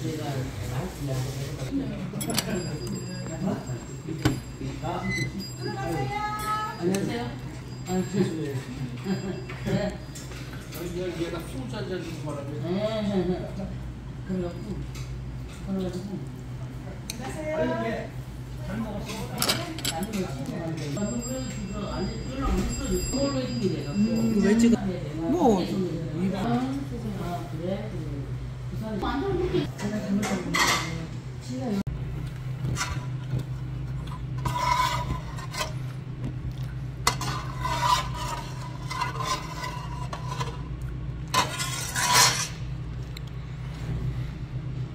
안녕하세요. 네. 얘가 술 잔잔 주고 말하면. 네. 그래가지고. 안녕하세요. 잘 먹었어. 왜 지금? 뭐? 그래?